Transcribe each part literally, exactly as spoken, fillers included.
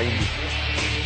سعيد بك.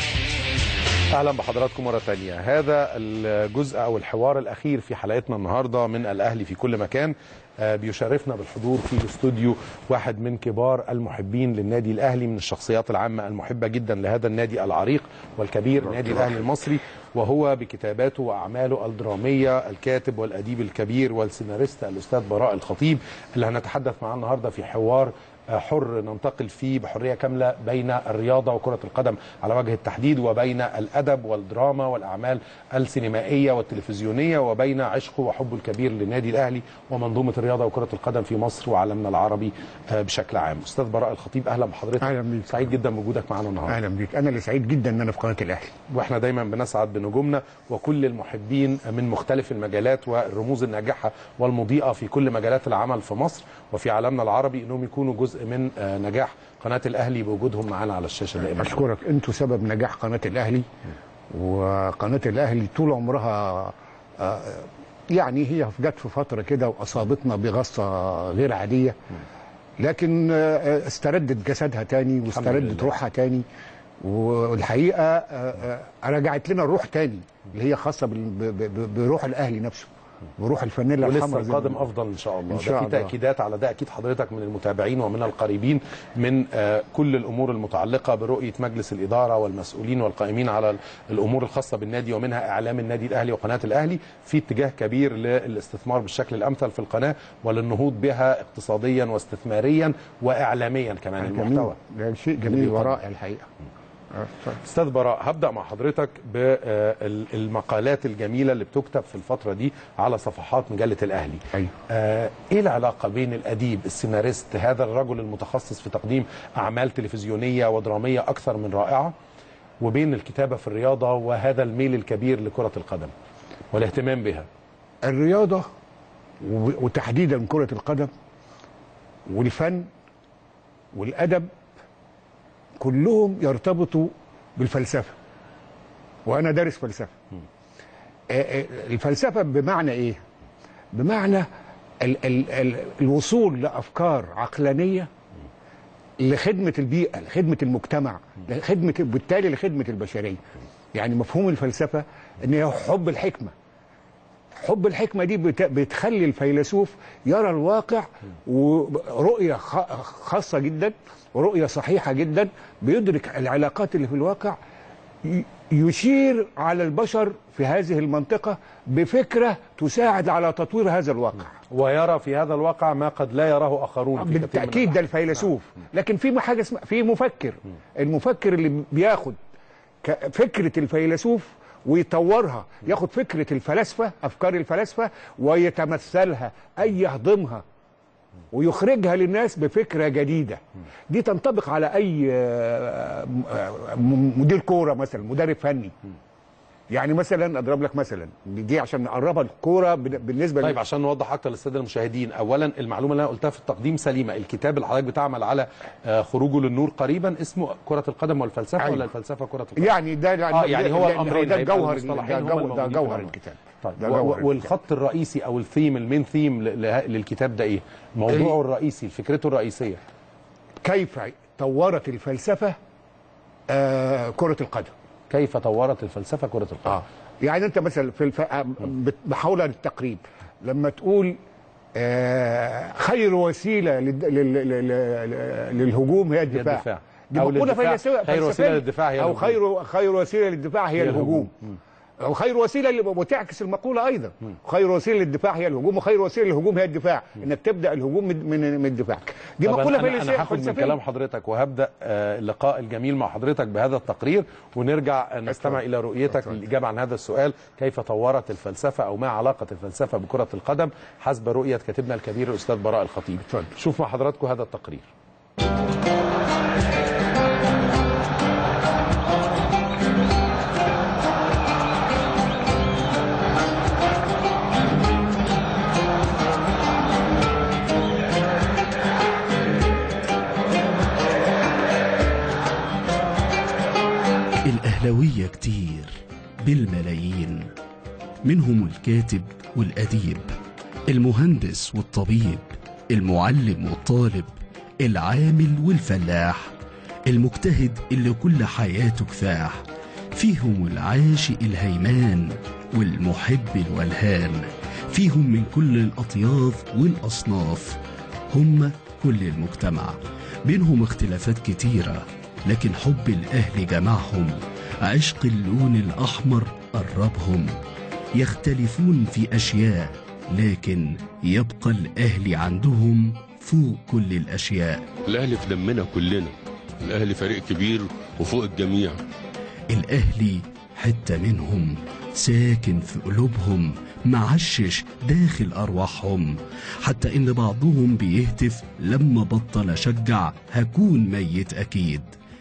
اهلا بحضراتكم مره ثانيه. هذا الجزء او الحوار الاخير في حلقتنا النهارده من الاهلي في كل مكان. بيشرفنا بالحضور في الاستوديو واحد من كبار المحبين للنادي الاهلي، من الشخصيات العامه المحبه جدا لهذا النادي العريق والكبير نادي الاهلي المصري، وهو بكتاباته واعماله الدراميه الكاتب والاديب الكبير والسيناريست الاستاذ براء الخطيب، اللي هنتحدث معاه النهارده في حوار حر ننتقل فيه بحرية كاملة بين الرياضة وكرة القدم على وجه التحديد، وبين الأدب والدراما والأعمال السينمائية والتلفزيونية، وبين عشقه وحبه الكبير للنادي الأهلي ومنظومة الرياضة وكرة القدم في مصر وعالمنا العربي بشكل عام. أستاذ براء الخطيب، أهلا بحضرتك. أهلا بيك. سعيد جدا بوجودك معنا النهارده. أهلا بيك. أنا اللي سعيد جدا إن أنا في قناة الأهلي، وإحنا دايما بنسعد بنجومنا وكل المحبين من مختلف المجالات والرموز الناجحة والمضيئة في كل مجالات العمل في مصر وفي عالمنا العربي إنهم يكونوا جزء من نجاح قناة الأهلي بوجودهم معانا على الشاشة دائما. أشكرك، أنتوا سبب نجاح قناة الأهلي. وقناة الأهلي طول عمرها يعني هي جت في فترة كده وأصابتنا بغصة غير عادية، لكن استردت جسدها تاني واستردت روحها تاني، والحقيقة رجعت لنا الروح تاني اللي هي خاصة بروح الأهلي نفسه، بروح الفانيلا الحمراء. ولسه القادم افضل ان شاء الله. إن شاء ده في الله. تاكيدات على ده اكيد حضرتك من المتابعين ومن القريبين من آه كل الامور المتعلقه برؤيه مجلس الاداره والمسؤولين والقائمين على الامور الخاصه بالنادي ومنها اعلام النادي الاهلي وقناه الاهلي، في اتجاه كبير للاستثمار بالشكل الامثل في القناه وللنهوض بها اقتصاديا واستثماريا واعلاميا كمان. المحتوى ده شيء جميل ورائع الحقيقه. استاذ براء، هبدا مع حضرتك بالمقالات الجميله اللي بتكتب في الفتره دي على صفحات مجله الاهلي. أيوة. آه ايه العلاقه بين الاديب السيناريست هذا الرجل المتخصص في تقديم اعمال تلفزيونيه ودراميه اكثر من رائعه وبين الكتابه في الرياضه وهذا الميل الكبير لكره القدم والاهتمام بها؟ الرياضه وتحديدا كره القدم والفن والادب كلهم يرتبطوا بالفلسفة، وأنا دارس فلسفة. الفلسفة بمعنى إيه؟ بمعنى ال ال ال الوصول لأفكار عقلانية لخدمة البيئة، لخدمة المجتمع، لخدمة بالتالي لخدمة البشرية. يعني مفهوم الفلسفة إن هي حب الحكمة. حب الحكمة دي بتخلي الفيلسوف يرى الواقع ورؤية خاصة جدا ورؤية صحيحة جدا، بيدرك العلاقات اللي في الواقع، يشير على البشر في هذه المنطقة بفكرة تساعد على تطوير هذا الواقع، ويرى في هذا الواقع ما قد لا يراه آخرون. بالتأكيد ده الفيلسوف. لكن في حاجة اسمها في مفكر، المفكر اللي بياخد فكرة الفيلسوف ويطورها، ياخد فكرة الفلاسفة، أفكار الفلاسفة، ويتمثلها أي يهضمها ويخرجها للناس بفكرة جديدة. دي تنطبق على أي مدير كورة مثلا، مدرب فني. يعني مثلا اضرب لك مثلا دي عشان نقربها الكوره بالنسبه. طيب عشان نوضح اكتر للساده المشاهدين، اولا المعلومه اللي انا قلتها في التقديم سليمه. الكتاب اللي حضرتك بتعمل على خروجه للنور قريبا اسمه كره القدم والفلسفه. أيوة. ولا الفلسفه كره القدم؟ يعني ده يعني, آه يعني هو الامرين، ده جوهر ده جوهر الكتاب. طيب والخط الرئيسي او الثيم المين ثيم للكتاب ده ايه؟ موضوعه الرئيسي، فكرته الرئيسيه، كيف طورت الفلسفه آه كره القدم. كيف طورت الفلسفه كره القدم؟ آه. يعني انت مثلا في الف... بحاول التقريب لما تقول آه خير وسيله لل... لل... لل... للهجوم هي الدفاع, الدفاع. دي مقوله فلسفيه. خير وسيله للدفاع هي او خير خير وسيله للدفاع هي, هي الهجوم, الهجوم. أو خير وسيله وتعكس المقوله ايضا. م. خير وسيله للدفاع هي الهجوم، وخير وسيله للهجوم هي الدفاع. م. انك تبدا الهجوم من من الدفاع. دي مقوله فلسفيه. انا هاخد من كلام حضرتك وهبدا اللقاء الجميل مع حضرتك بهذا التقرير، ونرجع نستمع الى رؤيتك للاجابه عن هذا السؤال، كيف طورت الفلسفه او ما علاقه الفلسفه بكره القدم حسب رؤيه كاتبنا الكبير الاستاذ براء الخطيب. شوف مع حضراتكم هذا التقرير. الأهلاوية كتير بالملايين، منهم الكاتب والأديب، المهندس والطبيب، المعلم والطالب، العامل والفلاح، المجتهد اللي كل حياته كفاح، فيهم العاشق الهيمان والمحب الولهان، فيهم من كل الأطياف والأصناف، هم كل المجتمع، بينهم اختلافات كتيرة لكن حب الأهل جمعهم، عشق اللون الأحمر قربهم، يختلفون في أشياء لكن يبقى الأهل عندهم فوق كل الأشياء. الأهل في دمنا كلنا، الأهل فريق كبير وفوق الجميع. الأهل حتة منهم ساكن في قلوبهم، معشش داخل أرواحهم، حتى إن بعضهم بيهتف لما بطل أشجع هكون ميت أكيد.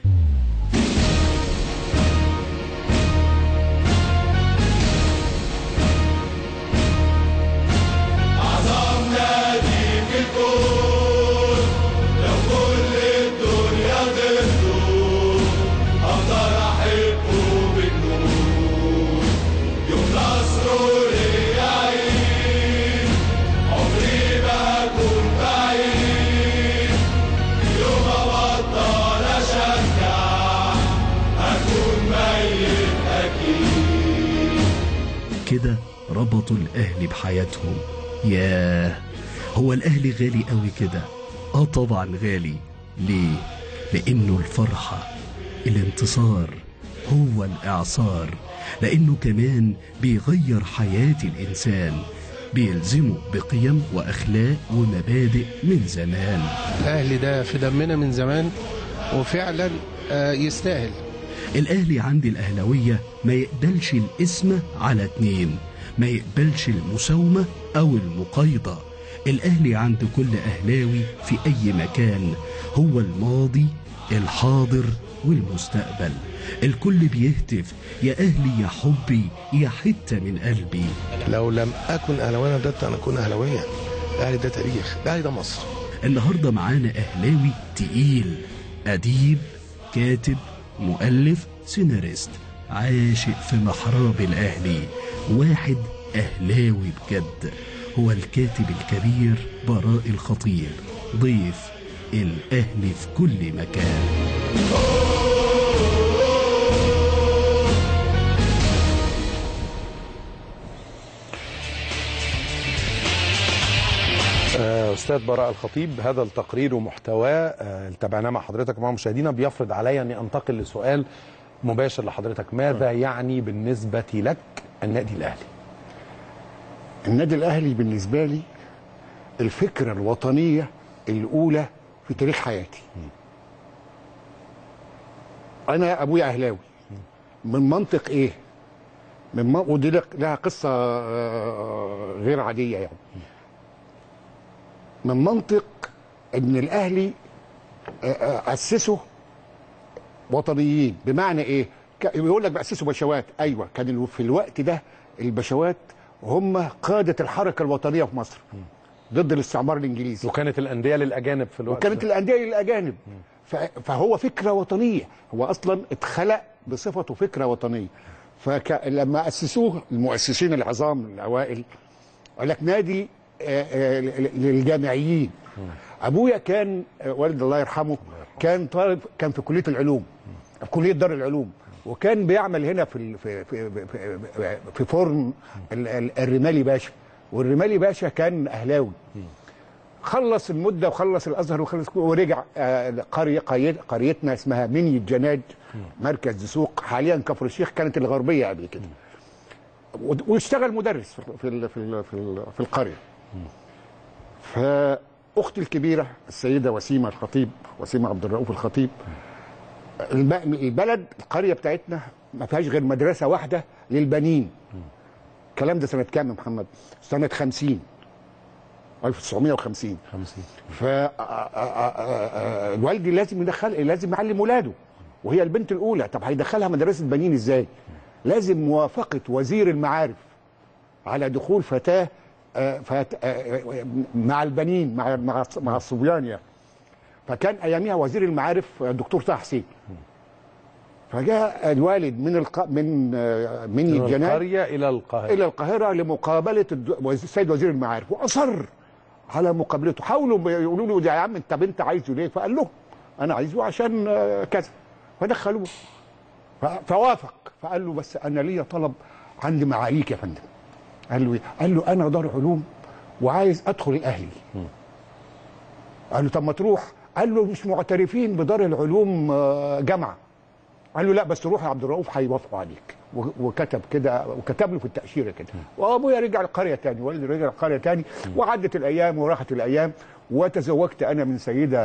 كده ربطوا الأهل بحياتهم. ياه، هو الأهل غالي قوي كده؟ آه طبعا غالي. ليه؟ لأنه الفرحة، الانتصار، هو الإعصار، لأنه كمان بيغير حياة الإنسان، بيلزمه بقيم وأخلاق ومبادئ من زمان. الأهل ده في دمنا من زمان وفعلا يستاهل. الأهلي عند الأهلوية ما يقبلش الاسم على اتنين، ما يقبلش المساومة أو المقايضة. الأهلي عند كل أهلاوي في أي مكان هو الماضي، الحاضر والمستقبل. الكل بيهتف يا أهلي يا حبي يا حتة من قلبي. لو لم أكن أهلاويا بدأت أن أكون أهلاويا. الأهلي ده تاريخ، الأهلي ده مصر. النهاردة معانا أهلاوي تقيل، أديب، كاتب، مؤلف، سيناريست، عاشق في محراب الأهلي، واحد أهلاوي بجد، هو الكاتب الكبير براء الخطيب، ضيف الأهلي في كل مكان. أستاذ براء الخطيب، هذا التقرير ومحتواه اللي تابعناه مع حضرتك مع مشاهدينا بيفرض علي أني أنتقل لسؤال مباشر لحضرتك. ماذا يعني بالنسبة لك النادي الأهلي؟ النادي الأهلي بالنسبة لي الفكرة الوطنية الأولى في تاريخ حياتي. أنا أبويا أهلاوي. من منطق إيه؟ من من... ودي لها قصة غير عادية يعني. من منطق ان الاهلي اسسوا وطنيين، بمعنى ايه؟ يقول لك باسسوا بشوات، ايوه كان في الوقت ده البشوات هم قاده الحركه الوطنيه في مصر ضد الاستعمار الانجليزي، وكانت الانديه للاجانب في الوقت وكانت ده. الانديه للاجانب. فهو فكره وطنيه، هو اصلا اتخلق بصفته فكره وطنيه. فلما اسسوه المؤسسين العظام الاوائل قال لك نادي للجامعيين. ابويا كان والد الله يرحمه كان طالب، كان في كليه العلوم، في كليه دار العلوم، وكان بيعمل هنا في في في, في, في فرن الرمالي باشا، والرمالي باشا كان اهلاوي. خلص المده وخلص الازهر وخلص ورجع قريه قريتنا اسمها مني الجناد، مركز دسوق، حاليا كفر الشيخ، كانت الغربيه قبل كده، واشتغل مدرس في في في, في القريه. فاختي الكبيره السيده وسيمه الخطيب، وسيمه عبد الرؤوف الخطيب، البلد القريه بتاعتنا ما فيهاش غير مدرسه واحده للبنين. الكلام ده سنه كام يا محمد؟ سنه خمسين، ألف وتسعمائة وخمسين. خمسين. فالوالدي لازم يدخل، لازم يعلم ولاده، وهي البنت الاولى. طب هيدخلها مدرسه بنين ازاي؟ لازم موافقه وزير المعارف على دخول فتاه مع البنين، مع مع مع الصبيان يعني. فكان اياميها وزير المعارف الدكتور طه حسين. فجاء الوالد من الق... من من الجناد القريه الى القاهره الى القاهره لمقابله السيد وزير المعارف، واصر على مقابلته. حاولوا يقولوا له يا عم انت بنت عايزه ليه؟ فقال له انا عايزه عشان كذا، فدخلوه فوافق. فقال له بس انا ليا طلب عندي معاليك يا فندم. قال له ايه؟ قال له انا دار علوم وعايز ادخل الاهلي. قال له طب ما تروح. قال له مش معترفين بدار العلوم جامعه. قال له لا بس روح يا عبد الرؤوف هيوافقوا عليك. وكتب كده وكتب له في التاشيره كده. وابويا رجع القريه تاني، والدي رجع القريه تاني، وعدت الايام وراحت الايام، وتزوجت انا من سيده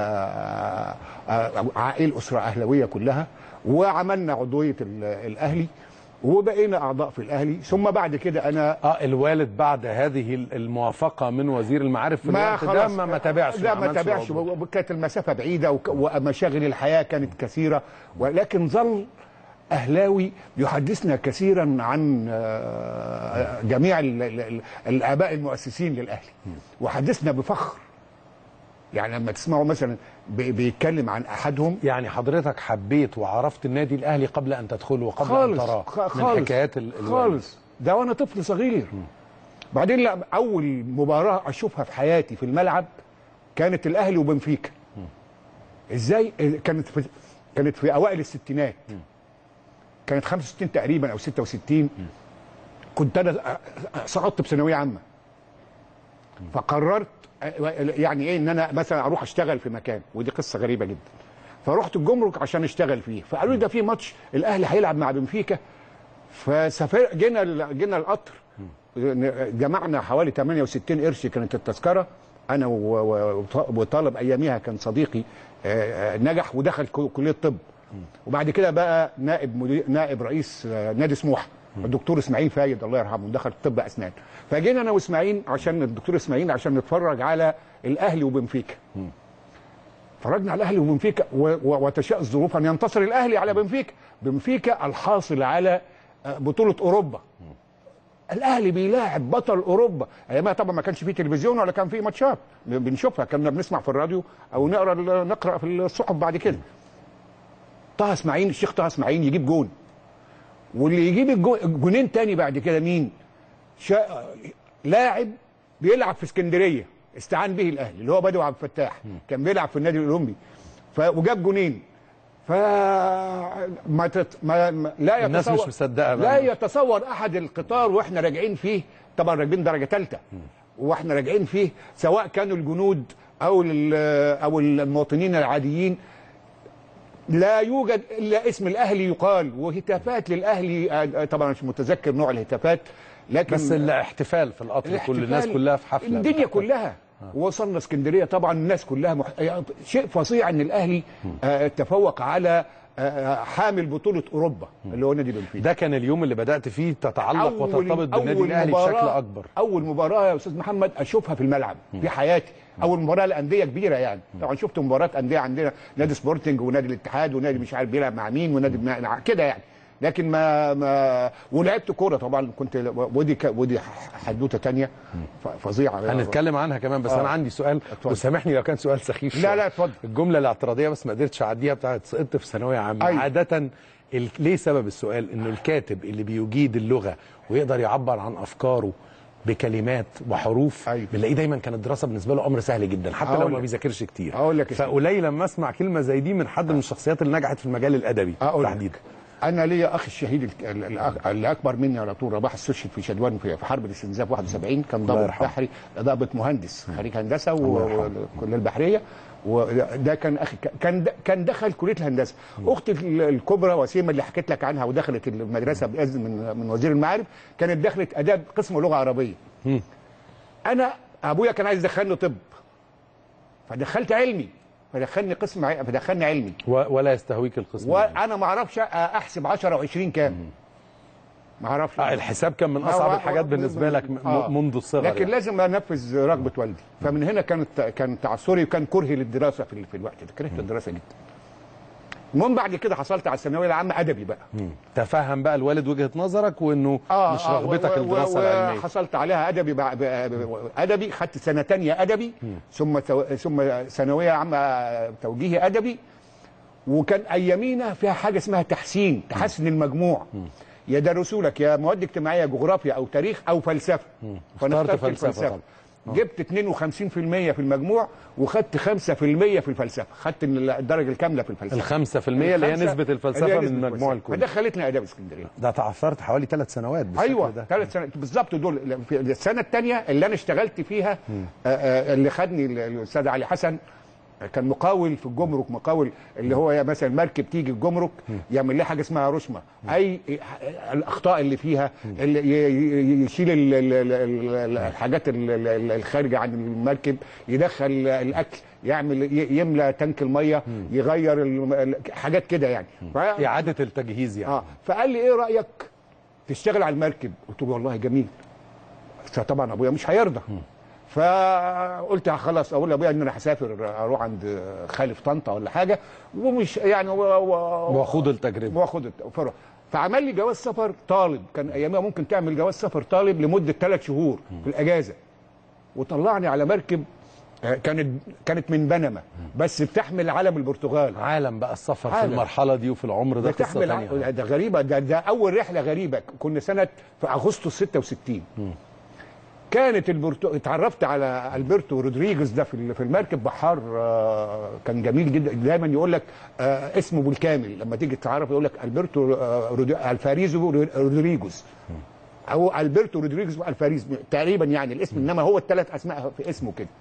عائله اسره اهلاويه كلها، وعملنا عضويه الاهلي وبقينا اعضاء في الاهلي. ثم بعد كده انا اه الوالد بعد هذه الموافقه من وزير المعارف في ما الوقت ده ما ما تابعش لا ما تابعش، وكانت المسافه بعيده ومشاغل الحياه كانت كثيره، ولكن ظل اهلاوي يحدثنا كثيرا عن جميع الاباء المؤسسين للاهلي، وحدثنا بفخر. يعني لما تسمعوا مثلا بيتكلم عن احدهم. يعني حضرتك حبيت وعرفت النادي الاهلي قبل ان تدخله وقبل خالص ان تراه خالص من حكايات الوالد. خالص ده وانا طفل صغير. م. بعدين لا اول مباراه اشوفها في حياتي في الملعب كانت الاهلي وبنفيكا. ازاي؟ كانت في كانت في اوائل الستينات. م. كانت خمسة وستين تقريبا او ستة وستين. م. كنت انا سقطت بثانويه عامه. فقررت يعني ايه ان انا مثلا اروح اشتغل في مكان، ودي قصه غريبه جدا. فرحت الجمرك عشان اشتغل فيه، فقالوا لي ده في ماتش الاهلي هيلعب مع بنفيكا. فسافر جينا جينا القطر، جمعنا حوالي ثمانية وستين قرش كانت التذكره، انا وطالب اياميها كان صديقي نجح ودخل كليه طب، وبعد كده بقى نائب مدير نائب رئيس نادي سموحه الدكتور اسماعيل فايد الله يرحمه، دخل طب اسنان. فجينا انا واسماعيل عشان الدكتور اسماعيل عشان نتفرج على الاهلي وبنفيكا. اتفرجنا على الاهلي وبنفيكا وتشاء الظروف ان ينتصر الاهلي على بنفيكا. بنفيكا الحاصل على بطوله اوروبا. الاهلي بيلاعب بطل اوروبا. ايامها طبعا ما كانش فيه تلفزيون ولا كان فيه ماتشات بنشوفها، كنا بنسمع في الراديو او نقرا نقرا في الصحف بعد كده. طه اسماعيل الشيخ طه اسماعيل يجيب جون، واللي يجيب الجونين تاني بعد كده مين؟ شا... لاعب بيلعب في اسكندريه استعان به الاهلي اللي هو بدوي عبد الفتاح، كان بيلعب في النادي الاولمبي ف... وجاب جونين. ف ما, تت... ما... ما لا يتصور الناس مش مصدقه لا يتصور احد القطار واحنا راجعين فيه، طبعا راكبين درجه ثالثه واحنا راجعين فيه، سواء كانوا الجنود او ال... او المواطنين العاديين، لا يوجد الا اسم الاهلي يقال وهتافات للاهلي. طبعا مش متذكر نوع الهتافات، لكن بس الاحتفال في القطر كل الناس كلها في حفله الدنيا كلها. ووصلنا اسكندريه طبعا الناس كلها مح... شيء فظيع ان الاهلي آه تفوق على آه حامل بطوله اوروبا اللي هو نادي بنفيكا. ده كان اليوم اللي بدات فيه تتعلق وترتبط بالنادي الاهلي بشكل اكبر. اول مباراه يا استاذ محمد اشوفها في الملعب في حياتي، اول مباراه لانديه كبيره يعني. طبعا شفت مباريات انديه عندنا نادي سبورتنج ونادي الاتحاد ونادي مش عارف بيلعب مع مين ونادي كده يعني، لكن ما ما ولعبت كوره طبعا كنت، ودي ودي حدوته ثانيه فظيعه هنتكلم عنها كمان. بس آه. انا عندي سؤال وسامحني لو كان سؤال سخيف. لا لا اتفضل. الجمله الاعتراضيه بس ما قدرتش اعديها بتاعت سقطت في ثانويه عامه. أيوة. عاده ال... ليه سبب السؤال انه الكاتب اللي بيجيد اللغه ويقدر يعبر عن افكاره بكلمات وحروف، أيوة. بنلاقيه دايما كانت الدراسه بالنسبه له امر سهل جدا حتى لو ما بيذاكرش كتير. فقليل لما اسمع كلمه زي دي من حد من الشخصيات اللي نجحت في المجال الادبي تحديدا. انا ليا اخ الشهيد اللي اكبر مني على طول، رباح استشهد في شدوان في حرب الاستنزاف واحد وسبعين، كان ضابط بحري ضابط مهندس خريج هندسه والكليه البحريه، وده كان اخي كان كان دخل كليه الهندسه. اختي الكبرى وسيمه اللي حكيت لك عنها ودخلت المدرسه باذن من من وزير المعارف، كانت دخلت اداب قسم لغه عربيه. انا ابويا كان عايز يدخلني طب فدخلت علمي، فدخلني قسم ع... فدخلني علمي ولا يستهويك القسم. وانا ما اعرفش احسب عشرة وعشرين كام، ما اعرفش. آه الحساب كان من اصعب الحاجات بالنسبه لك آه. منذ الصغر، لكن يعني. لازم انفذ رغبه والدي. فمن هنا كانت كان تعثري وكان كرهي للدراسه في, في الوقت ده، كرهت الدراسه جدا. المهم بعد كده حصلت على الثانويه العامه ادبي بقى. مم. تفهم بقى الوالد وجهه نظرك وانه آه مش رغبتك آه الدراسه العلميه. حصلت عليها ادبي ادبي خدت سنه ثانيه ادبي، مم. ثم ثم ثانويه عامه توجيهي ادبي. وكان ايامينا فيها حاجه اسمها تحسين، تحسن المجموع. مم. يدرسوا لك يا مواد اجتماعيه جغرافيا او تاريخ او فلسفه. فاخترت فلسفه. جبت اتنين وخمسين في المية في المجموع وخدت خمسة في المية في الفلسفه، خدت الدرجه الكامله في الفلسفه. ال خمسة في المية اللي هي نسبه الفلسفه من المجموع الكلي. فدخلتني اداب اسكندريه. ده تعثرت حوالي ثلاث سنوات بالشكل ايوه ده. ثلاث سنوات بالظبط دول. في السنه الثانيه اللي انا اشتغلت فيها آآ اللي خدني الاستاذ علي حسن، كان مقاول في الجمرك، مقاول اللي هو مثلا مركب تيجي الجمرك يعمل لها حاجه اسمها رشمه، اي الاخطاء اللي فيها، اللي يشيل الحاجات الخارجه عن المركب، يدخل الاكل، يعمل يملى تانك الميه، يغير حاجات كده يعني، اعاده التجهيز يعني. اه فقال لي ايه رايك تشتغل على المركب؟ قلت له والله جميل. طبعا ابويا مش هيرضى، فقلت خلاص اقول لابويا ان انا هسافر اروح عند خالي في طنطا ولا حاجه، ومش يعني واخد التجربه واخد الفرق. فعمل لي جواز سفر طالب، كان ايامها ممكن تعمل جواز سفر طالب لمده ثلاث شهور في الاجازه، وطلعني على مركب كانت كانت من بنما بس بتحمل علم البرتغال. عالم بقى السفر عالم. في المرحله دي وفي العمر ده قصه ثانيه. ده غريبه، ده, ده اول رحله غريبه. كنا سنه في اغسطس ستة وستين. م. كانت البرتو... اتعرفت على البرتو رودريجيز ده في في المركب، بحار آه كان جميل جدا. دايما يقول لك آه اسمه بالكامل لما تيجي تتعرف، يقول لك البرتو آه رود... الفاريزو رودريجيز او البرتو رودريجيز والفاريز تقريبا يعني الاسم، انما هو الثلاث اسماء في اسمه كده.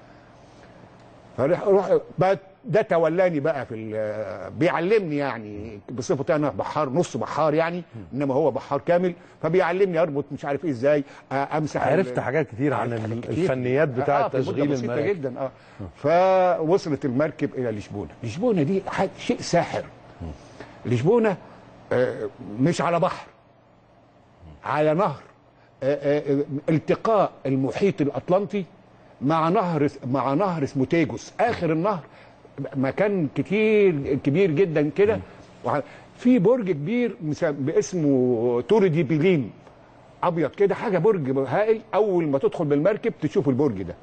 فروح ده تولاني بقى في بيعلمني يعني بصفتي انا بحار نص بحار يعني، انما هو بحار كامل، فبيعلمني اربط مش عارف ايه ازاي امسح. عرفت حاجات كتير عن الفنيات بتاعه آه تشغيل المركب المركب جدا. اه فوصلت المركب الى لشبونه. لشبونه دي شيء ساحر. لشبونه آه مش على بحر، على نهر، آه آه التقاء المحيط الاطلنطي مع نهر مع نهر اسمه تيجوس، اخر النهر مكان كتير كبير جدا كده، في برج كبير باسمه تور دي بيلين ابيض كده، حاجه برج هائل. اول ما تدخل بالمركب تشوف البرج ده.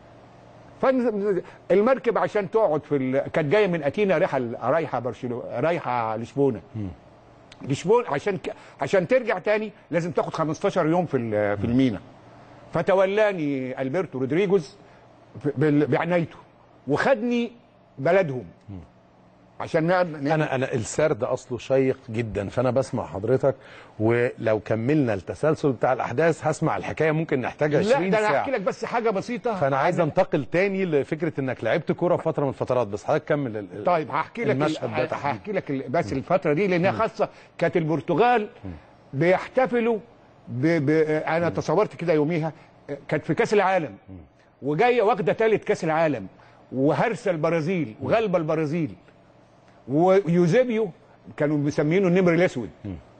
فالمركب عشان تقعد في ال... كانت جايه من اتينا رايحه رايحه برشلونه رايحه لشبونه. لشبونه عشان ك... عشان ترجع تاني لازم تاخد خمستاشر يوم في ال... في المينا. فتولاني البرتو رودريجيز بعنايته وخدني بلدهم عشان نقعد. انا انا السرد اصله شيق جدا، فانا بسمع حضرتك، ولو كملنا التسلسل بتاع الاحداث هسمع الحكايه ممكن نحتاج عشرين ساعه. لا ده انا هحكي لك بس حاجه بسيطه. فانا عايز انتقل تاني لفكره انك لعبت كوره في فتره من الفترات، بس حضرتك كمل. طيب هحكي لك المشهد ده. هحكي لك بس الفتره دي لانها خاصه. كانت البرتغال بيحتفلوا ب... ب... انا تصورت كده يوميها كانت في كاس العالم، وجايه واخده ثالث كاس العالم، وهرسه البرازيل وغلبه البرازيل، ويوزيبيو كانوا مسمينه النمر الاسود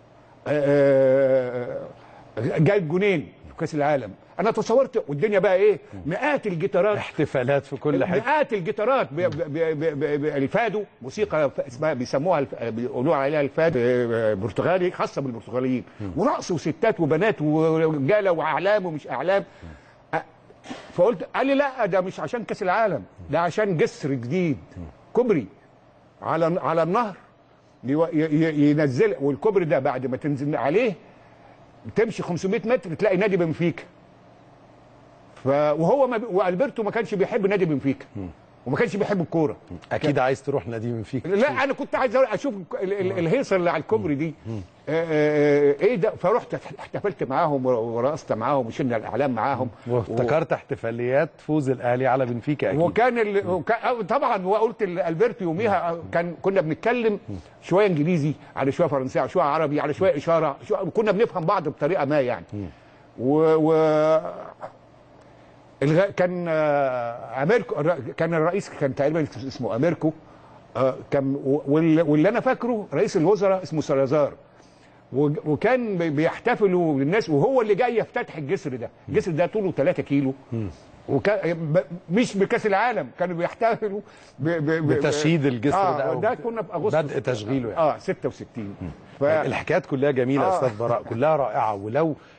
جايب جونين في كاس العالم. انا تصورت والدنيا بقى ايه، مئات الجيتارات، احتفالات في كل حته، مئات الجيتارات الفادو، موسيقى اسمها بيسموها بيقولوا عليها الفادو برتغالي خاصه بالبرتغاليين، ورقص وستات وبنات ورجاله واعلام ومش اعلام. فقلت قال لي لا ده مش عشان كاس العالم، ده عشان جسر جديد كوبري على على النهر ينزل، والكوبري ده بعد ما تنزل عليه تمشي خمسمائة متر تلاقي نادي بنفيكا. ف وهو ما ب... والبرتو ما كانش بيحب نادي بنفيكا وما كانش بيحب الكوره. اكيد كان... عايز تروح نادي بنفيكا. لا انا كنت عايز اشوف الهيصه اللي على الكوبري دي آه ايه ده. فرحت احتفلت معاهم ورقصت معاهم وشلنا الاعلام معاهم، وافتكرت و... احتفاليات فوز الاهلي على بنفيكا اكيد. وكان ال... وكان... طبعا وقلت البرتو يوميها كان كنا بنتكلم شويه انجليزي على شويه فرنسي على شويه عربي على شويه اشاره شوية... كنا بنفهم بعض بطريقه ما يعني. و, و... الغ... كان امريكو كان الرئيس كان تقريبا اسمه امريكو كان، واللي انا فاكره رئيس الوزراء اسمه سلازار، وكان بيحتفلوا بالناس وهو اللي جاي يفتتح الجسر ده. الجسر ده طوله ثلاثة كيلو، وكان مش بكاس العالم، كانوا بيحتفلوا ب... ب... بتشييد الجسر آه ده. ده كنا في اغسطس بدء تشغيله يعني. اه ستة وستين. ف... الحكايات كلها جميله يا آه. استاذ براء، كلها رائعه. ولو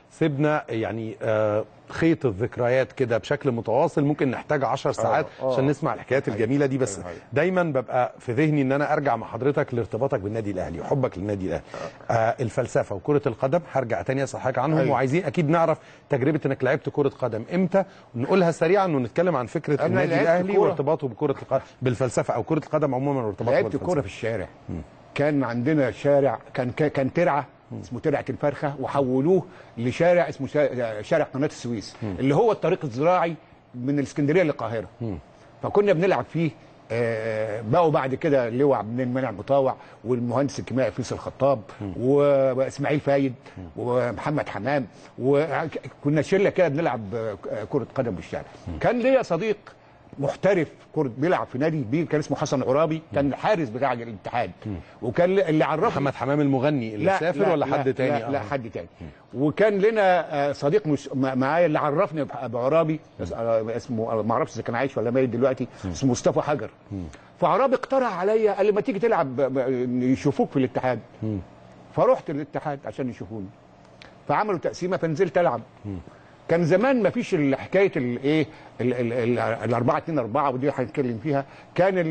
سيبنا يعني آه خيط الذكريات كده بشكل متواصل، ممكن نحتاج عشر ساعات آه آه عشان نسمع الحكايات الجميله دي، بس دايما ببقى في ذهني ان انا ارجع مع حضرتك لارتباطك بالنادي الاهلي وحبك للنادي الاهلي. آه الفلسفه وكره القدم هرجع تاني اسال حضرتك عنهم. أيوة. وعايزين اكيد نعرف تجربه انك لعبت كره قدم امتى، ونقولها سريعا ونتكلم عن فكره النادي الاهلي وارتباطه بكره القدم بالفلسفه او كره القدم عموما وارتباطه بالفلسفه. لعبت كوره في الشارع. م. كان عندنا شارع كان كان ترعه اسمه ترعه الفرخه، وحولوه لشارع اسمه شارع قناه السويس، م. اللي هو الطريق الزراعي من الاسكندريه للقاهره. م. فكنا بنلعب فيه. بقوا بعد كده اللواء عبد المنعم مطاوع والمهندس الكيميائي فيصل خطاب واسماعيل فايد ومحمد حمام، وكنا شله كده بنلعب كره قدم بالشارع. كان ليا صديق محترف كرة بيلعب في نادي كبير كان اسمه حسن عرابي، كان الحارس بتاع الاتحاد، وكان اللي عرفني محمد حمام المغني اللي سافر ولا حد لا تاني؟ لا, لا حد تاني. وكان لنا صديق مش معايا اللي عرفني بعرابي اسمه ما اعرفش اذا كان عايش ولا ميت دلوقتي، اسمه مصطفى حجر. فعرابي اقترح عليا قال لي ما تيجي تلعب يشوفوك في الاتحاد. فرحت الاتحاد عشان يشوفوني، فعملوا تقسيمه فنزلت العب. كان زمان ما فيش حكايه الايه ال أربعة اتنين أربعة ودي هنتكلم فيها. كان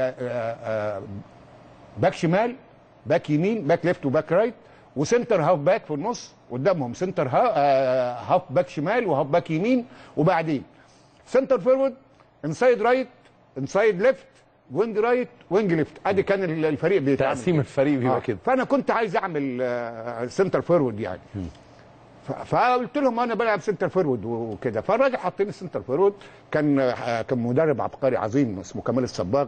باك شمال باك يمين باك ليفت وباك رايت وسنتر هاف باك في النص، قدامهم سنتر هاف باك شمال وهاف باك يمين، وبعدين سنتر فورورد انسايد رايت انسايد ليفت وينج رايت وينج ليفت. ادي كان الفريق بيتعمل تقسيم الفريق بيبقى كده. فانا كنت عايز اعمل سنتر فورورد يعني. فقلت لهم انا بلعب سنتر فورورد وكده، فالراجل حاطين السنتر فورورد. كان كان مدرب عبقري عظيم اسمه كمال الصباغ.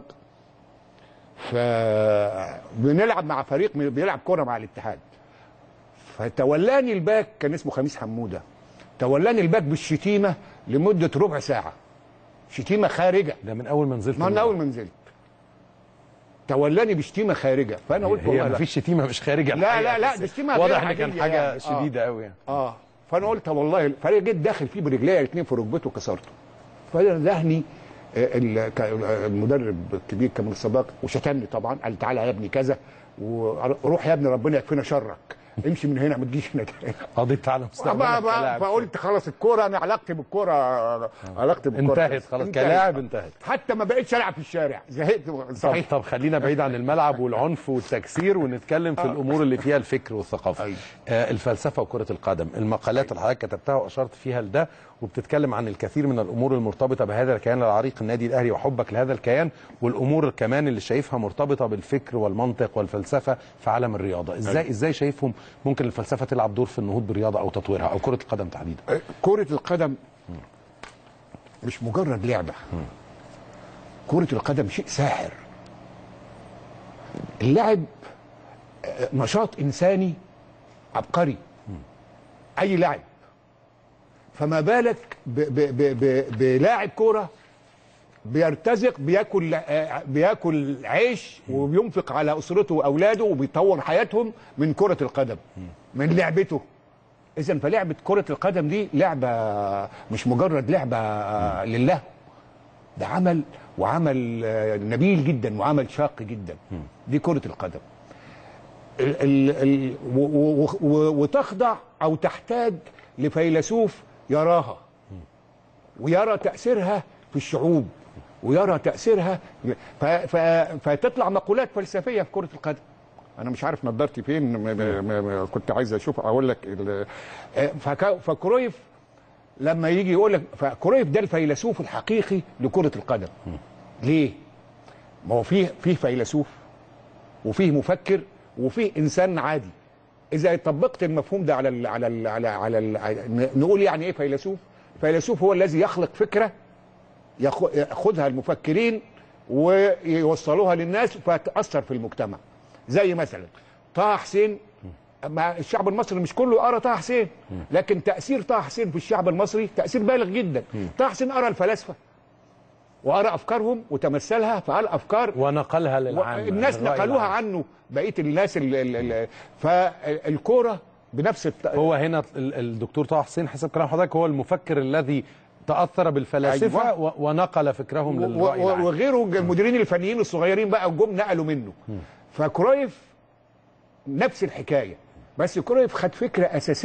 فبنلعب مع فريق بيلعب كوره مع الاتحاد، فتولاني الباك كان اسمه خميس حموده، تولاني الباك بالشتيمه لمده ربع ساعه، شتيمه خارجه. ده من اول ما نزلت؟ من اول ما نزلت تولاني بشتيمه خارجه. فانا قلت هي مفيش شتيمه مش خارجه. لا لا لا دي شتيمه واضح ان كان حاجه يعني. شديده قوي يعني. اه فانا قلت والله فريق جيت داخل فيه برجليا الاثنين في ركبته كسرته. فلهني المدرب الكبير كمال الصباغ وشتمني طبعا، قال تعالى يا ابني كذا وروح يا ابني ربنا يكفينا شرك، امشي من هنا ما تجيش هنا تاني. قضيت على مستقبلك كلاعب. فقلت خلاص الكوره انا علاقتي بالكوره علاقتي بالكوره انتهت خلاص كلاعب انتهت. حتى ما بقتش العب في الشارع، زهقت صحيح. طب, طب خلينا بعيد عن الملعب والعنف والتكسير ونتكلم في الامور اللي فيها الفكر والثقافه. أيوة. آه الفلسفه وكره القدم، المقالات اللي حضرتك كتبتها واشرت فيها لده وبتتكلم عن الكثير من الامور المرتبطه بهذا الكيان العريق النادي الاهلي وحبك لهذا الكيان، والامور كمان اللي شايفها مرتبطه بالفكر والمنطق والفلسفه في عالم الرياضه. ازاي أيوة. ازاي شايفهم ممكن الفلسفه تلعب دور في النهوض بالرياضه او تطويرها او كره القدم تحديدا؟ كره القدم مش مجرد لعبه. كره القدم شيء ساحر. اللعب نشاط انساني عبقري، اي لعب. فما بالك بلاعب كوره بيرتزق بياكل بياكل عيش وبينفق على اسرته واولاده وبيطور حياتهم من كره القدم، من لعبته. اذا فلعبه كره القدم دي لعبه مش مجرد لعبه لله، ده عمل، وعمل نبيل جدا وعمل شاق جدا. دي كره القدم. ال ال ال وتخضع او تحتاج لفيلسوف يراها ويرى تاثيرها في الشعوب ويرى تاثيرها، فتطلع مقولات فلسفيه في كره القدم. انا مش عارف نضارتي فين، كنت عايز اشوف اقول لك. فكرويف لما يجي يقول لك، فكرويف ده الفيلسوف الحقيقي لكره القدم. ليه؟ ما هو فيه فيه فيلسوف وفيه مفكر وفيه انسان عادي. اذا طبقت المفهوم ده على ال على ال على على ال نقول يعني ايه فيلسوف؟ فيلسوف هو الذي يخلق فكره ياخذها المفكرين ويوصلوها للناس فتاثر في المجتمع. زي مثلا طه حسين، مع الشعب المصري مش كله قرا طه حسين، لكن تاثير طه حسين في الشعب المصري تاثير بالغ جدا. طه حسين قرا الفلاسفه وقرا افكارهم وتمثلها، فقال افكار ونقلها للعامه، الناس نقلوها عنه بقيه الناس. فالكوره بنفس الت... هو هنا الدكتور طه حسين حسب كلام حضرتك هو المفكر الذي تاثر بالفلاسفه. أيوة. ونقل فكرهم للراي العام، وغيره المديرين الفنيين الصغيرين بقى جم نقلوا منه. فكرويف نفس الحكايه، بس كرويف خد فكره اساسيه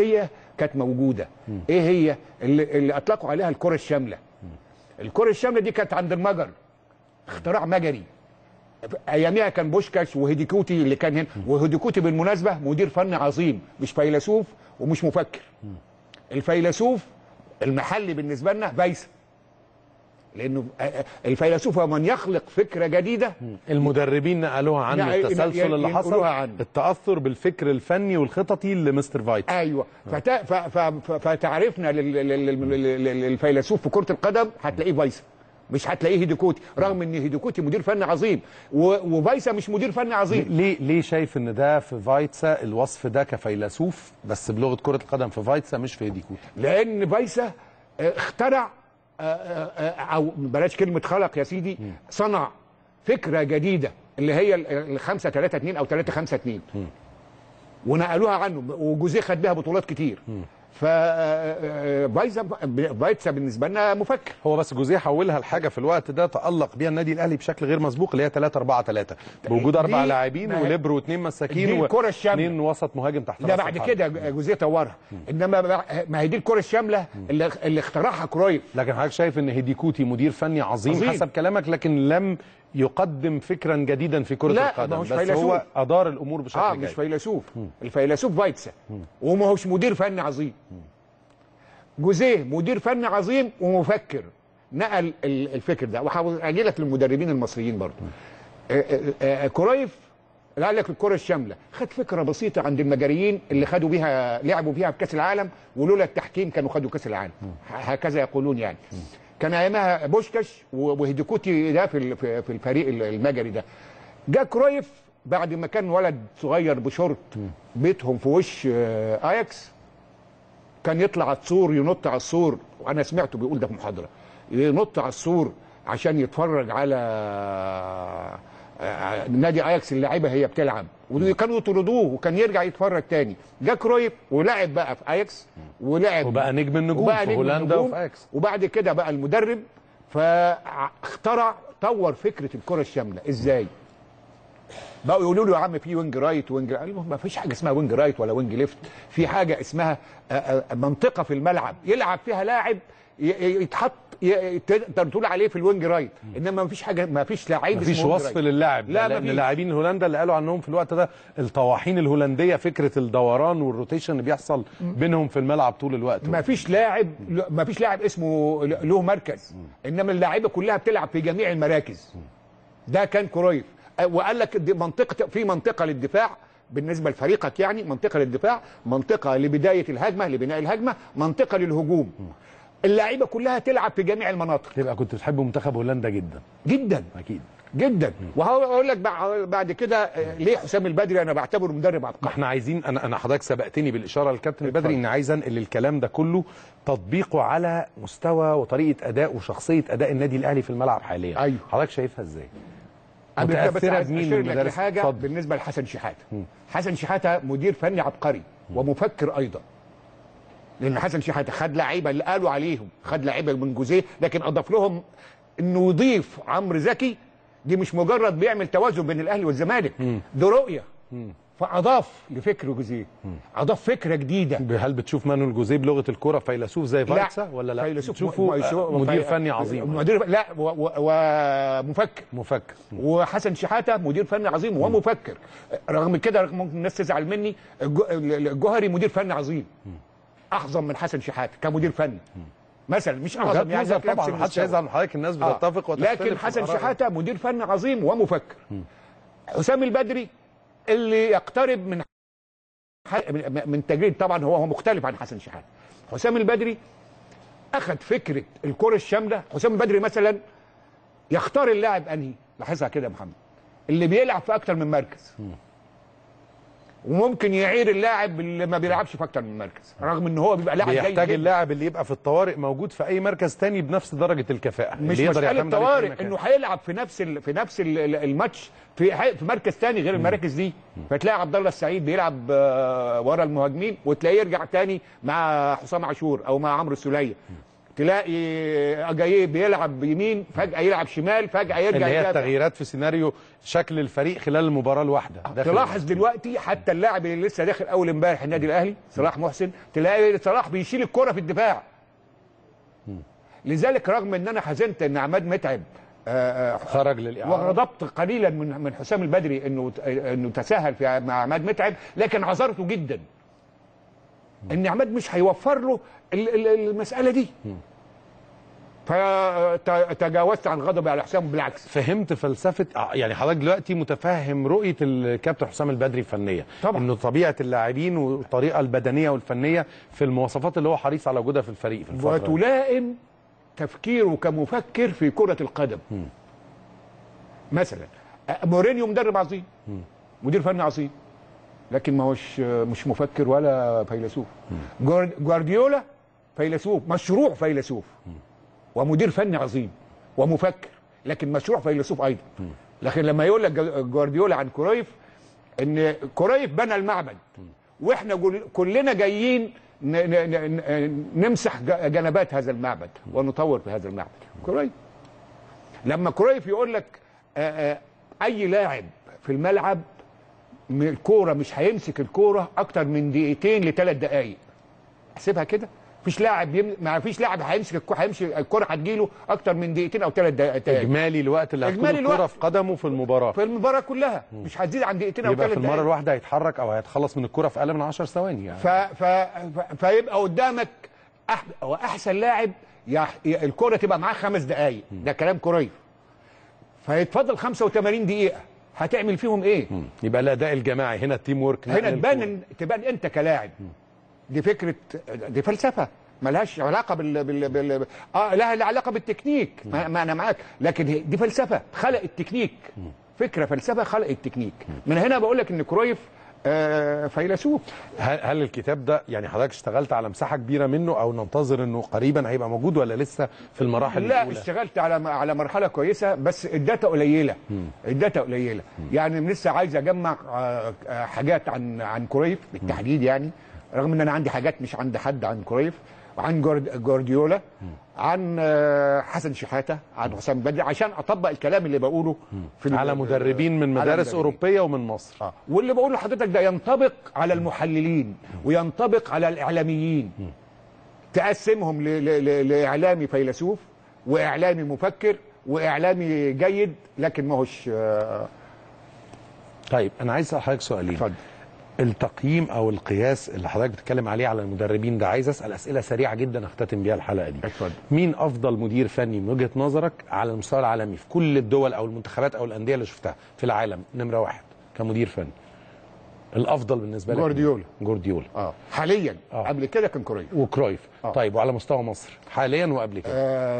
كانت موجوده. ايه هي اللي, اللي اطلقوا عليها الكره الشامله. الكره الشامله دي كانت عند المجر، اختراع مجري. اياميها كان بوشكاش وهيديكوتي اللي كان هنا، وهيديكوتي بالمناسبه مدير فني عظيم، مش فيلسوف ومش مفكر. الفيلسوف المحلي بالنسبه لنا فايسا، لانه الفيلسوف هو من يخلق فكره جديده. المدربين نقلوها عن التسلسل اللي حصل، التاثر بالفكر الفني والخططي لمستر فايتس. ايوه، فتا فتعرفنا للفيلسوف في كره القدم هتلاقيه فايسا، مش هتلاقيه هيديكوتي، رغم ان هيديكوتي مدير فني عظيم وفايسا مش مدير فني عظيم. ليه ليه شايف ان ده في فايتسا الوصف ده كفيلسوف بس بلغه كره القدم في فايتسا مش في هيديكوتي؟ لان فايسا اخترع او بلاش كلمه خلق يا سيدي، صنع فكره جديده اللي هي ال خمسة ثلاثة اثنين او ثلاثة خمسة اثنين، ونقلوها عنه، وجوزيه خد بيها بطولات كتير. فايتسا فايتسا بالنسبه لنا مفكر. هو بس جوزيه حولها لحاجه في الوقت ده تالق بيها النادي الاهلي بشكل غير مسبوق، اللي هي ثلاثة أربعة ثلاثة بوجود اربع لاعبين وليبرو واثنين مساكين واثنين وسط مهاجم تحت. ده بعد كده جوزيه طورها، انما ما هي دي الكره الشامله اللي, اللي اخترعها كرويف. لكن حضرتك شايف ان هيديكوتي مدير فني عظيم, عظيم حسب كلامك، لكن لم يقدم فكرا جديدا في كره لا القدم، بس فيلسوف. هو ادار الامور بشكل اه جيد. مش فيلسوف. الفيلسوف فايتسا، وما هوش مدير فني عظيم. جوزيه مدير فني عظيم ومفكر، نقل الفكر ده. وهاجي لك للمدربين المصريين برضه. كرويف قال لك الكره الشامله، خد فكره بسيطه عند المجريين اللي خدوا بيها لعبوا بيها في كاس العالم، ولولا التحكيم كانوا خدوا كاس العالم، هكذا يقولون يعني. كان ايامها بوشكاش وهيديكوتي ده في في الفريق المجري ده. جاء كرويف بعد ما كان ولد صغير بشورت بيتهم في وش اياكس، كان يطلع على السور، ينط على السور، وانا سمعته بيقول ده في محاضره، ينط على السور عشان يتفرج على نادي اياكس اللعيبه هي بتلعب، وكانوا يطردوه وكان يرجع يتفرج تاني. جه كرويف ولعب بقى في اياكس، ولعب وبقى نجم النجوم في هولندا وفي اياكس، وبعد كده بقى المدرب. فاخترع طور فكره الكره الشامله. ازاي؟ بقوا يقولوا له يا عم في وينج رايت وينج، قال لهم ما فيش حاجه اسمها وينج رايت ولا وينج ليفت، في حاجه اسمها منطقه في الملعب يلعب فيها لاعب يتحط تقدر تقول عليه في الوينج رايت، انما ما فيش حاجه، ما فيش لعيب ما فيش وصف للاعب. لا، لان اللاعبين الهولندا اللي قالوا عنهم في الوقت ده الطواحين الهولنديه، فكره الدوران والروتيشن اللي بيحصل بينهم في الملعب طول الوقت. ما فيش لاعب ما فيش لاعب اسمه له مركز، انما اللاعيبه كلها بتلعب في جميع المراكز. ده كان كرويف، وقال لك دي منطقه، في منطقه للدفاع بالنسبه لفريقك، يعني منطقه للدفاع، منطقه لبدايه الهجمه لبناء الهجمه، منطقه للهجوم. اللعيبه كلها تلعب في جميع المناطق. يبقى كنت بتحب منتخب هولندا جدا جدا اكيد جدا. وهقول لك بعد كده ليه حسام البدري انا بعتبره مدرب عبقري. احنا عايزين، انا انا حضرتك سبقتني بالاشاره للكابتن البدري ان عايز انقل الكلام ده كله تطبيقه على مستوى وطريقه اداء وشخصيه اداء النادي الاهلي في الملعب حاليا. أيوه. حضرتك شايفها ازاي؟ متاثره بمين من المدرس؟ حاجه فضل. بالنسبه لحسن شحاته، حسن شحاته مدير فني عبقري ومفكر ايضا، لان حسن شحاته خد لعيبه اللي قالوا عليهم، خد لعيبه من جوزيه، لكن اضاف لهم انه يضيف عمرو زكي. دي مش مجرد بيعمل توازن بين الاهلي والزمالك، دي رؤيه. مم. فاضاف لفكر جوزيه، اضاف فكره جديده. هل بتشوف مانويل جوزيه بلغه الكوره فيلسوف زي فايتسا ولا لا؟ فيلسوف تشوفه مدير فني عظيم. مدير لا ومفكر. مفكر. وحسن شحاته مدير فني عظيم ومفكر. رغم كده ممكن الناس تزعل مني، الجوهري مدير فني عظيم، اعظم من حسن شحاته كمدير فني مثلا، مش اعظم يعني طبعا ما حدش هيزعل من حضرتك، الناس بتتفق آه. وتختلف. لكن حسن شحاته مدير فني عظيم ومفكر. حسام البدري اللي يقترب من من تجريد، طبعا هو هو مختلف عن حسن شحاته. حسام البدري اخذ فكره الكره الشامله. حسام البدري مثلا يختار اللاعب انهي، لاحظها كده يا محمد، اللي بيلعب في اكتر من مركز، وممكن يعير اللاعب اللي ما بيلعبش في اكتر من مركز، رغم ان هو بيبقى لاعب جيد. بيحتاج اللاعب اللي يبقى في الطوارئ موجود في اي مركز تاني بنفس درجه الكفاءه، مش مساله طوارئ، انه هيلعب في نفس ال... في نفس ال... الماتش في في مركز تاني غير المراكز دي. فتلاقي عبد الله السعيد بيلعب ورا المهاجمين، وتلاقيه يرجع تاني مع حسام عاشور او مع عمرو السوليه. تلاقي اجاييه بيلعب يمين فجاه يلعب شمال فجاه يرجع اللي هي يدافع. التغييرات في سيناريو شكل الفريق خلال المباراه الواحده. تلاحظ دلوقتي حتى اللاعب اللي لسه داخل اول امبارح النادي الاهلي صلاح محسن، تلاقي صلاح بيشيل الكره في الدفاع. لذلك رغم ان انا حزنت ان عماد متعب آآ آآ خرج للاعاره وغضبت قليلا من من حسام البدري انه انه تساهل في مع عماد متعب، لكن عذرته جدا ان عماد مش هيوفر له المساله دي. فتجاوزت عن غضبي على حسام، بالعكس فهمت فلسفه. يعني حضرتك دلوقتي متفهم رؤيه الكابتن حسام البدري فنيه طبعا، انه طبيعه اللاعبين والطريقه البدنيه والفنيه في المواصفات اللي هو حريص على وجودها في الفريق في الفتره وتلائم تفكيره كمفكر في كره القدم. م. مثلا مورينيو مدرب عظيم، م. مدير فني عظيم، لكن ما هوش مش مفكر ولا فيلسوف. جوارديولا فيلسوف، مشروع فيلسوف، م. ومدير فني عظيم ومفكر، لكن مشروع فيلسوف ايضا. م. لكن لما يقول لك جوارديولا عن كرويف ان كرويف بنى المعبد واحنا كلنا جايين نمسح جنبات هذا المعبد ونطور في هذا المعبد. كرويف لما كرويف يقول لك اي لاعب في الملعب الكوره مش هيمسك الكوره اكتر من دقيقتين لثلاث دقائق، احسبها كده، مفيش لاعب يم... ما فيش لاعب هيمسك الكوره هيمشي الكوره هتجيله اكتر من دقيقتين او ثلاث دقائق. اجمالي الوقت اللي هتكون الكوره في قدمه في المباراه في المباراه كلها م. مش هتزيد عن دقيقتين او ثلاث دقائق. يبقى في المره الواحده هيتحرك او هيتخلص من الكوره في اقل من عشر ثواني يعني. ف... ف... ف... فيبقى قدامك أح... واحسن لاعب يح... الكوره تبقى معاه خمس دقائق، ده كلام كرويف. فيتفضل خمسة وثمانين دقيقه هتعمل فيهم ايه؟ م. يبقى الاداء الجماعي هنا التيم ورك، هنا تبان تبان انت كلاعب. دي فكره، دي فلسفه ملهاش علاقه بال, بال... بال... اه لها علاقه بالتكنيك، ما... ما انا معاك، لكن دي فلسفه خلق التكنيك. فكره فلسفه خلق التكنيك. من هنا بقول لك ان كرويف آه فيلسوف. هل, هل الكتاب ده يعني حضرتك اشتغلت على مساحه كبيره منه او ننتظر انه قريبا هيبقى موجود ولا لسه في المراحل لا الاولى؟ لا اشتغلت على على مرحله كويسه، بس الداتا قليله. الداتا قليله يعني لسه عايز اجمع آه حاجات عن عن كرويف بالتحديد، يعني رغم ان انا عندي حاجات مش عند حد عن كرويف، عن جوارديولا، عن حسن شحاته، عن حسام بدري، عشان اطبق الكلام اللي بقوله في على مدربين من مدارس اوروبيه ومن مصر. آه. واللي بقوله لحضرتك ده ينطبق على المحللين وينطبق على الاعلاميين. تقسمهم لاعلامي فيلسوف واعلامي مفكر واعلامي جيد، لكن ما هوش آه. طيب انا عايز اسال حضرتك سؤالين. اتفضل. التقييم او القياس اللي حضرتك بتتكلم عليه على المدربين ده، عايز اسال اسئله سريعه جدا اختتم بيها الحلقه دي. اتفضل. مين افضل مدير فني من وجهه نظرك على المستوى العالمي في كل الدول او المنتخبات او الانديه اللي شفتها في العالم؟ نمره واحد كمدير فني الافضل بالنسبه لك. جوارديولا. جوارديولا اه حاليا. آه. قبل كده كان كرويف. وكرويف. آه. طيب وعلى مستوى مصر حاليا وقبل كده؟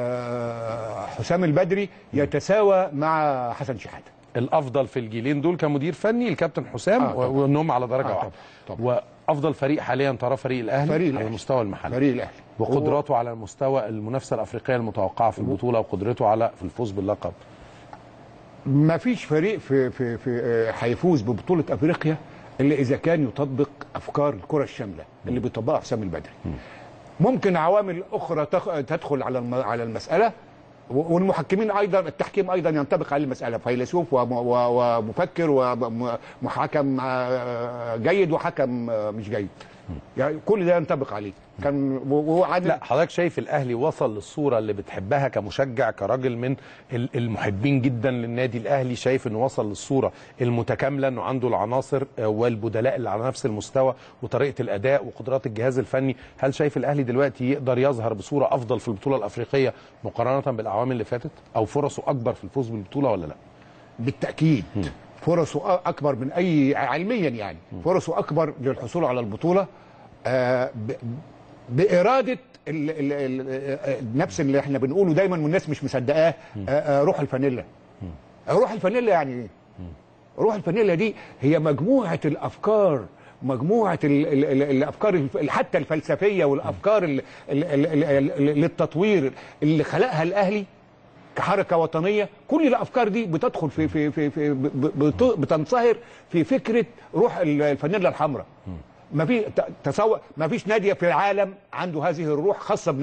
آه حسام البدري يتساوى مع حسن شحاته. الافضل في الجيلين دول كمدير فني الكابتن حسام، آه وانهم على درجه واحده. آه وافضل فريق حاليا ترى فريق الاهلي فريق على المستوى المحلي. فريق الاهلي وقدراته على مستوى المنافسه الافريقيه المتوقعه في البطوله وقدرته على في الفوز باللقب. ما فيش فريق في في في هيفوز ببطوله افريقيا الا اذا كان يطبق افكار الكره الشامله اللي بيطبقها حسام البدري. ممكن عوامل اخرى تدخل على على المساله، والمحكمين ايضا، التحكيم ايضا ينطبق على المساله، فيلسوف ومفكر وحكم جيد وحكم مش جيد، يعني كل ده ينطبق عليه. كان وعادل. لا حضرتك شايف الاهلي وصل للصوره اللي بتحبها كمشجع كراجل من المحبين جدا للنادي الاهلي، شايف انه وصل للصوره المتكامله، انه عنده العناصر والبدلاء اللي على نفس المستوى وطريقه الاداء وقدرات الجهاز الفني؟ هل شايف الاهلي دلوقتي يقدر يظهر بصوره افضل في البطوله الافريقيه مقارنه بالاعوام اللي فاتت، او فرصه اكبر في الفوز بالبطوله ولا لا؟ بالتاكيد م. فرصه اكبر من اي، علميا يعني فرصه اكبر للحصول على البطوله آه باراده ال ال ال نفس اللي احنا بنقوله دايما والناس مش مصدقاه، آه روح الفانيلا. روح الفانيلا يعني ايه؟ روح الفانيلا دي هي مجموعه الافكار، مجموعه ال ال ال الافكار حتى الفلسفيه والافكار ال ال ال ال للتطوير اللي خلقها الاهلي كحركه وطنيه. كل الافكار دي بتدخل في في في, في بتنصهر في فكره روح الفانيلا الحمراء. ما في تصور، ما فيش نادي في العالم عنده هذه الروح خاصه بناديه.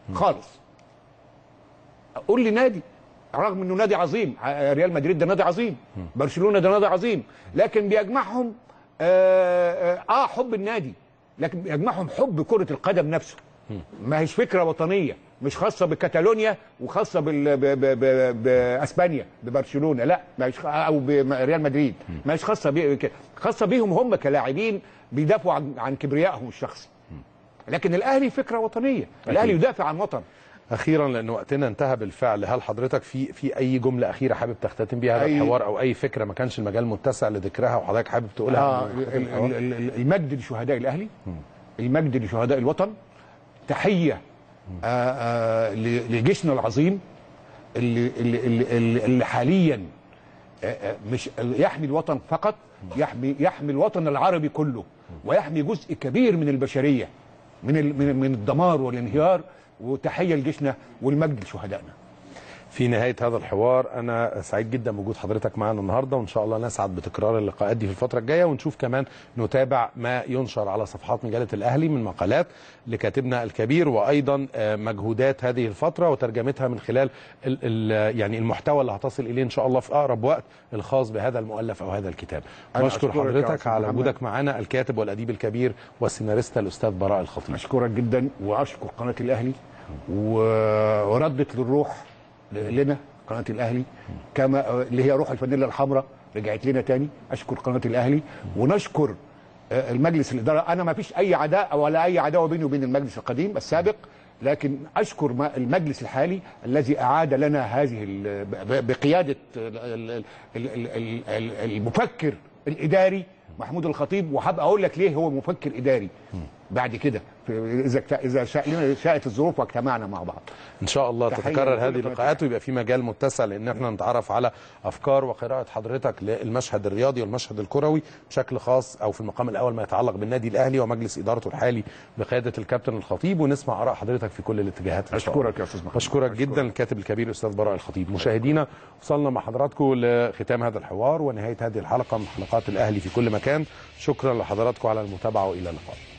خالص. قول لي نادي رغم انه نادي عظيم، ريال مدريد ده نادي عظيم، برشلونه ده نادي عظيم، لكن بيجمعهم آه, آه حب النادي، لكن بيجمعهم حب كره القدم نفسه. ما هيش فكره وطنيه، مش خاصه بكاتالونيا وخاصه باسبانيا ببرشلونه، لا ما هيش، او بريال مدريد، ما هيش خاصه بي خاصه بيهم هم كلاعبين بيدافعوا عن, عن كبريائهم الشخصي. لكن الاهلي فكره وطنيه، الاهلي يدافع عن وطن. اخيرا لان وقتنا انتهى بالفعل، هل حضرتك في في اي جمله اخيره حابب تختتم بيها هذا الحوار، او اي فكره ما كانش المجال متسع لذكرها وحضرتك حابب تقولها؟ آه المجد لشهداء الاهلي، المجد لشهداء الوطن، تحيه آه آه لجيشنا العظيم اللي اللي اللي, اللي حاليا آه مش يحمي الوطن فقط، يحمي يحمي الوطن العربي كله، ويحمي جزء كبير من البشريه من من من الدمار والانهيار. وتحيه لجيشنا والمجد لشهدائنا. في نهايه هذا الحوار انا سعيد جدا بوجود حضرتك معنا النهارده، وان شاء الله نسعد بتكرار اللقاءات دي في الفتره الجايه، ونشوف كمان نتابع ما ينشر على صفحات مجله الاهلي من مقالات لكاتبنا الكبير، وايضا مجهودات هذه الفتره وترجمتها من خلال ال ال يعني المحتوى اللي هتصل اليه ان شاء الله في اقرب وقت الخاص بهذا المؤلف او هذا الكتاب. بشكر حضرتك على وجودك معنا، الكاتب والاديب الكبير والسيناريست الاستاذ براء الخطيب. اشكرك جدا، واشكر قناه الاهلي وردت للروح لنا قناه الاهلي، كما اللي هي روح الفانيلا الحمراء رجعت لنا تاني. اشكر قناه الاهلي ونشكر المجلس الاداره. انا ما فيش اي عداء ولا اي عداوه بيني وبين المجلس القديم السابق، لكن اشكر المجلس الحالي الذي اعاد لنا هذه بقياده المفكر الاداري محمود الخطيب. وحابب اقول لك ليه هو مفكر اداري بعد كده اذا اذا شاءت الظروف واجتمعنا مع بعض. ان شاء الله تتكرر هذه اللقاءات ويبقى في مجال متسع لان احنا نتعرف على افكار وقراءه حضرتك للمشهد الرياضي والمشهد الكروي بشكل خاص، او في المقام الاول ما يتعلق بالنادي الاهلي ومجلس ادارته الحالي بقياده الكابتن الخطيب، ونسمع اراء حضرتك في كل الاتجاهات. اشكرك يا استاذ محمد. اشكرك جدا الكاتب الكبير الاستاذ براء الخطيب. مشاهدينا وصلنا مع حضراتكم لختام هذا الحوار ونهايه هذه الحلقه من حلقات الاهلي في كل مكان. شكرا لحضراتكم على المتابعه والى اللقاء.